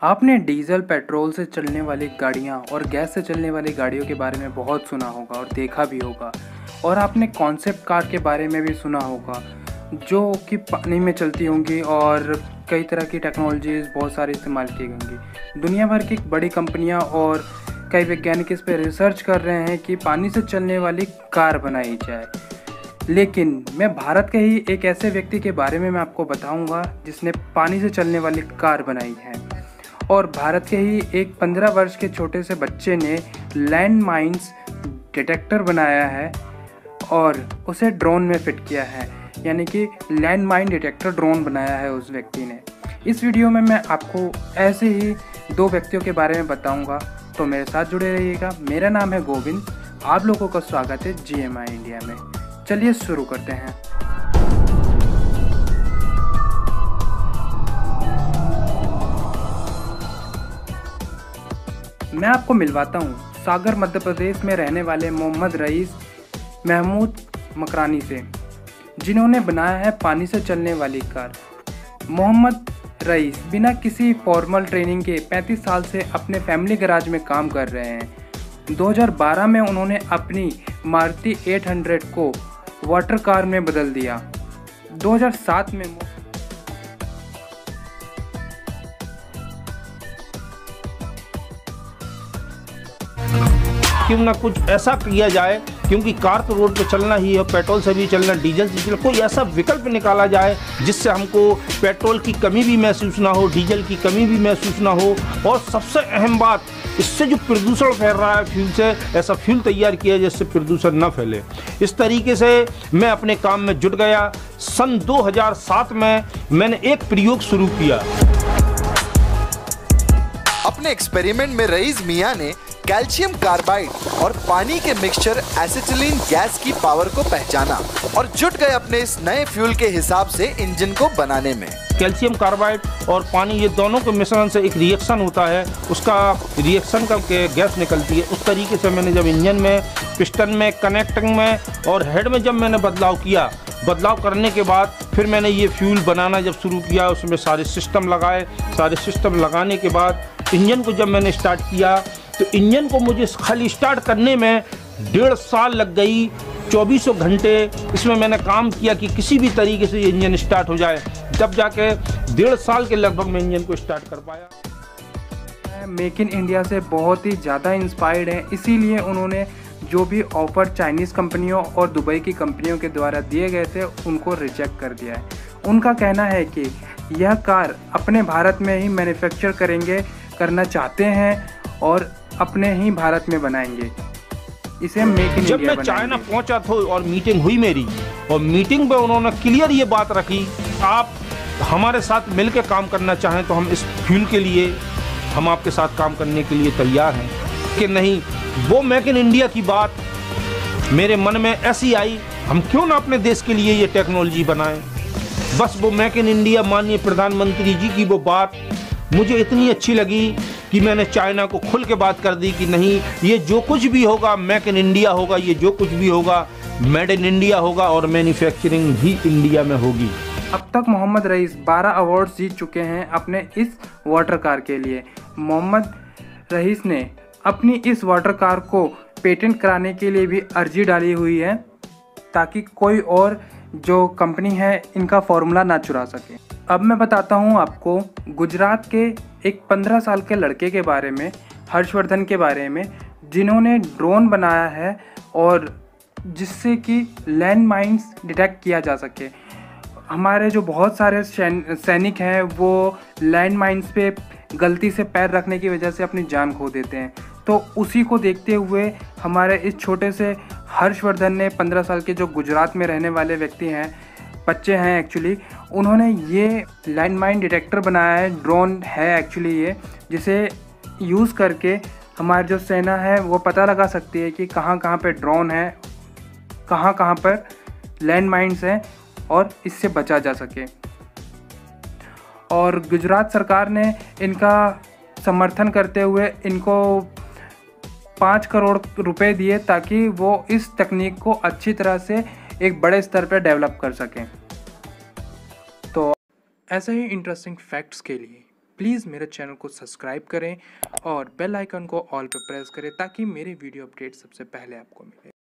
आपने diesel petrol से चलने वाली गाड़ियाँ और गैस से चलने वाली गाड़ियों के बारे में बहुत सुना होगा और देखा भी होगा। और आपने कॉन्सेप्ट कार के बारे में भी सुना होगा जो कि पानी में चलती होंगी और कई तरह की टेक्नोलॉजीज़ बहुत सारी इस्तेमाल की होंगी। दुनिया भर की बड़ी कंपनियां और कई वैज्ञानिक इस पर रिसर्च कर रहे हैं कि पानी से चलने वाली कार बनाई जाए। लेकिन मैं भारत के ही एक ऐसे व्यक्ति के बारे में मैं आपको बताऊंगा जिसने पानी से चलने वाली कार बनाई है। और भारत के ही एक 15 वर्ष के छोटे से बच्चे ने लैंड माइंस डिटेक्टर बनाया है और उसे ड्रोन में फिट किया है, यानी कि लैंड माइन डिटेक्टर ड्रोन बनाया है उस व्यक्ति ने। इस वीडियो में मैं आपको ऐसे ही दो व्यक्तियों के बारे में बताऊंगा, तो मेरे साथ जुड़े रहिएगा। मेरा नाम है गोविंद, आप लोगों का स्वागत है GMI इंडिया में। चलिए शुरू करते हैं। मैं आपको मिलवाता हूँ सागर मध्य प्रदेश में रहने वाले मोहम्मद रईस महमूद मकरानी से, जिन्होंने बनाया है पानी से चलने वाली कार। मोहम्मद रईस बिना किसी फॉर्मल ट्रेनिंग के 35 साल से अपने फैमिली गैराज में काम कर रहे हैं। 2012 में उन्होंने अपनी मारुति 800 को वाटर कार में बदल दिया। 2007 में क्यों ना कुछ ऐसा किया जाए, क्योंकि कार तो रोड पे चलना ही है, पेट्रोल से भी चलना, डीजल से चलना, कोई ऐसा विकल्प निकाला जाए जिससे हमको पेट्रोल की कमी भी महसूस ना हो, डीजल की कमी भी महसूस ना हो। और सबसे अहम बात, इससे जो प्रदूषण फैल रहा है फ्यूल से, ऐसा फ्यूल तैयार किया जिससे प्रदूषण न फैले। इस तरीके से मैं अपने काम में जुट गया। सन 2007 में मैंने एक प्रयोग शुरू किया। अपने एक्सपेरिमेंट में रईस मियां ने कैल्शियम कार्बाइड और पानी के मिक्सचर एसिटिलीन गैस की पावर को पहचाना और जुट गए अपने इस नए फ्यूल के हिसाब से इंजन को बनाने में। कैल्शियम कार्बाइड और पानी, ये दोनों के मिश्रण से एक रिएक्शन होता है, उसका रिएक्शन करके गैस निकलती है। उस तरीके से मैंने जब इंजन में, पिस्टन में, कनेक्टिंग में और हेड में जब मैंने बदलाव किया, बदलाव करने के बाद फिर मैंने ये फ्यूल बनाना जब शुरू किया, उसमें सारे सिस्टम लगाए। सारे सिस्टम लगाने के बाद इंजन को जब मैंने स्टार्ट किया तो इंजन को मुझे खाली स्टार्ट करने में 1.5 साल लग गई। 2400 घंटे इसमें मैंने काम किया कि किसी भी तरीके से ये इंजन स्टार्ट हो जाए। जब जाके 1.5 साल के लगभग मैं इंजन को स्टार्ट कर पाया। मेक इन इंडिया से बहुत ही ज़्यादा इंस्पायर्ड हैं, इसीलिए उन्होंने जो भी ऑफ़र चाइनीज़ कंपनियों और दुबई की कंपनियों के द्वारा दिए गए थे उनको रिजेक्ट कर दिया है। उनका कहना है कि यह कार अपने भारत में ही मैन्युफैक्चर करना चाहते हैं और अपने ही भारत में बनाएंगे। इसे मेक इन इंडिया जब मैं चाइना पहुंचा था और मीटिंग हुई मेरी, और मीटिंग में उन्होंने क्लियर ये बात रखी, आप हमारे साथ मिलकर काम करना चाहें तो हम इस फ्यूल के लिए हम आपके साथ काम करने के लिए तैयार हैं कि नहीं। वो मेक इन इंडिया की बात मेरे मन में ऐसी आई, हम क्यों ना अपने देश के लिए ये टेक्नोलॉजी बनाएं। बस वो मेक इन इंडिया माननीय प्रधानमंत्री जी की वो बात मुझे इतनी अच्छी लगी कि मैंने चाइना को खुल के बात कर दी कि नहीं, ये जो कुछ भी होगा मेक इन इंडिया होगा, ये जो कुछ भी होगा मेड इन इंडिया होगा और मैन्युफैक्चरिंग भी इंडिया में होगी। अब तक मोहम्मद रईस 12 अवार्ड्स जीत चुके हैं अपने इस वाटर कार के लिए। मोहम्मद रईस ने अपनी इस वाटर कार को पेटेंट कराने के लिए भी अर्जी डाली हुई है, ताकि कोई और जो कंपनी है इनका फॉर्मूला ना चुरा सके। अब मैं बताता हूँ आपको गुजरात के एक 15 साल के लड़के के बारे में, हर्षवर्धन के बारे में, जिन्होंने ड्रोन बनाया है और जिससे कि लैंड माइंस डिटेक्ट किया जा सके। हमारे जो बहुत सारे सैनिक हैं वो लैंड माइंस पे गलती से पैर रखने की वजह से अपनी जान खो देते हैं। तो उसी को देखते हुए हमारे इस छोटे से हर्षवर्धन ने, 15 साल के जो गुजरात में रहने वाले व्यक्ति हैं, बच्चे हैं एक्चुअली, उन्होंने ये लैंड माइन डिटेक्टर बनाया है। ड्रोन है एक्चुअली ये, जिसे यूज़ करके हमारी जो सेना है वो पता लगा सकती है कि कहाँ कहाँ पे ड्रोन है, कहाँ कहाँ पर लैंड माइन्स हैं और इससे बचा जा सके। और गुजरात सरकार ने इनका समर्थन करते हुए इनको 5 करोड़ रुपए दिए ताकि वो इस तकनीक को अच्छी तरह से एक बड़े स्तर पर डेवलप कर सकें। तो ऐसे ही इंटरेस्टिंग फैक्ट्स के लिए प्लीज़ मेरे चैनल को सब्सक्राइब करें और बेल आइकन को ऑल पे प्रेस करें ताकि मेरे वीडियो अपडेट सबसे पहले आपको मिले।